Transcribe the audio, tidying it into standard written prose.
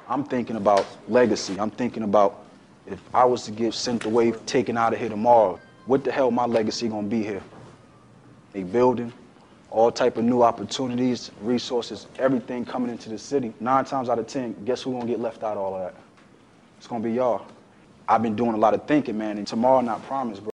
I'm thinking about legacy. I'm thinking about if I was to get sent away, taken out of here tomorrow, what the hell my legacy gonna be here? A building, all type of new opportunities, resources, everything coming into the city. 9 times out of 10, guess who's gonna get left out of all of that? It's gonna be y'all. I've been doing a lot of thinking, man, and tomorrow not promised, bro.